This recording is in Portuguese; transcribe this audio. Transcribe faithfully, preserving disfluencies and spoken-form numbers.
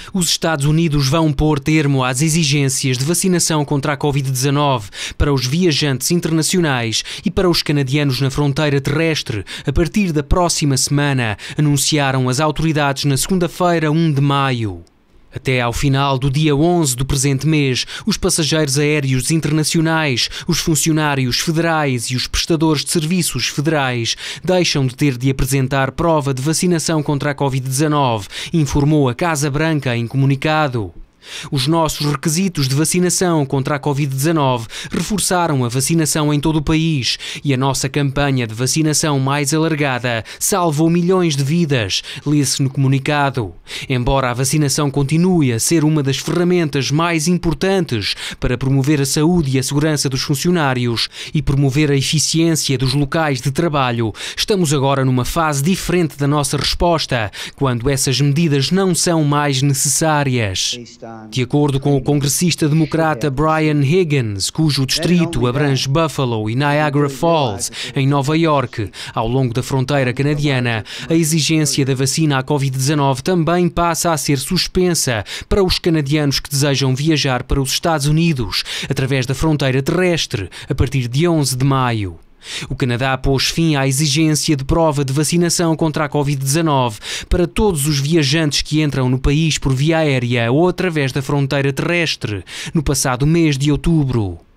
Os Estados Unidos vão pôr termo às exigências de vacinação contra a Covid dezanove para os viajantes internacionais e para os canadianos na fronteira terrestre a partir da próxima semana, anunciaram as autoridades na segunda-feira, um de maio. Até ao final do dia onze do presente mês, os passageiros aéreos internacionais, os funcionários federais e os prestadores de serviços federais deixam de ter de apresentar prova de vacinação contra a Covid dezanove, informou a Casa Branca em comunicado. Os nossos requisitos de vacinação contra a Covid dezanove reforçaram a vacinação em todo o país e a nossa campanha de vacinação mais alargada salvou milhões de vidas, lê-se no comunicado. Embora a vacinação continue a ser uma das ferramentas mais importantes para promover a saúde e a segurança dos funcionários e promover a eficiência dos locais de trabalho, estamos agora numa fase diferente da nossa resposta, quando essas medidas não são mais necessárias. De acordo com o congressista democrata Brian Higgins, cujo distrito abrange Buffalo e Niagara Falls, em Nova York, ao longo da fronteira canadiana, a exigência da vacina à Covid dezanove também passa a ser suspensa para os canadianos que desejam viajar para os Estados Unidos através da fronteira terrestre a partir de onze de maio. O Canadá pôs fim à exigência de prova de vacinação contra a Covid dezanove para todos os viajantes que entram no país por via aérea ou através da fronteira terrestre no passado mês de outubro.